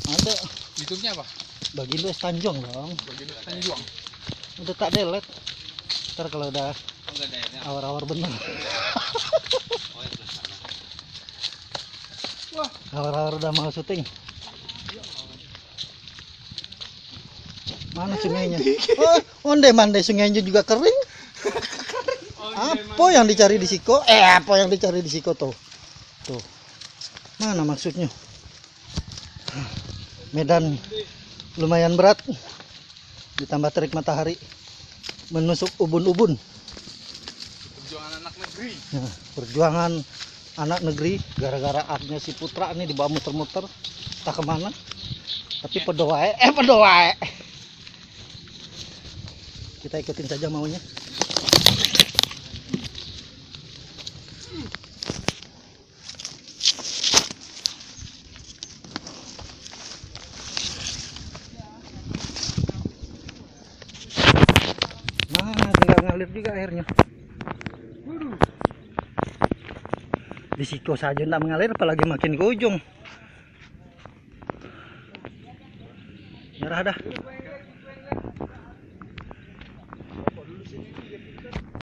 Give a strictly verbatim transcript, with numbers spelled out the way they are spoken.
Ada. YouTube-nya apa? Bagindo es Tanjung dong. Bagindo es Tanjung. Udah tak delete. Ntar kalau udah Oh, enggak ada ya. awar-awar bener. Oh, ya belah sana. Wah, Awar-awar udah mau syuting. Mana sungainya? Oh, onde mande sungainya juga kering. Apa yang dicari di Siko? Eh, apa yang dicari di Siko tuh? Tuh. Mana maksudnya? Medan lumayan berat. Ditambah terik matahari menusuk ubun-ubun. perjuangan anak negeri. Nah, perjuangan anak negeri gara-gara adnya si Putra nih dibawa muter-muter tak kemana. Tapi pedoae, eh pedoae. Kita ikutin saja maunya. Mana tinggal ngalir juga airnya. Di Siko saja tidak mengalir, apalagi makin ke ujung. Merah dah.